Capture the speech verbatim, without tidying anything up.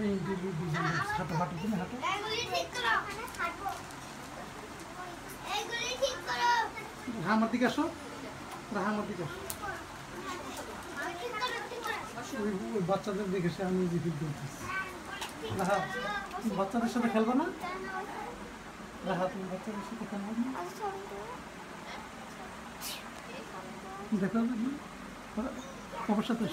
এই হাঁটো হাঁটো তুমি হাঁটো রাহা আমার দিকে আসো রাহা আমার দিকে আসো ওই বাচ্চাদের দেখেছে আমি জিকির করতেছি রাহা তুমি বাচ্চাদের সাথে খেলবো না রাহা তুমি বাচ্চাদের সাথে খেলবো না দেখো বাবার সাথে